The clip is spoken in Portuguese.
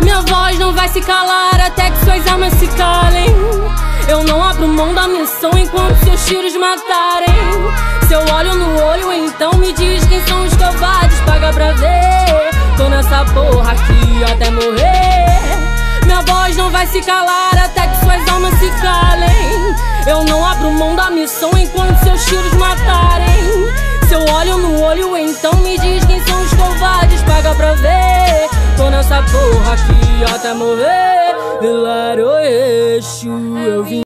Minha voz não vai se calar até que suas almas se calem. Eu não abro mão da missão enquanto seus tiros matarem. Se eu olho no olho, então me diz quem são os covardes. Paga pra ver, tô nessa porra aqui até morrer. Minha voz não vai se calar até que suas almas se calem. Eu não abro mão da missão enquanto seus tiros matarem. Se eu olho no olho, então me diz quem são os covardes. Paga pra ver, tô nessa porra aqui até morrer. Hilaro Exu, eu vim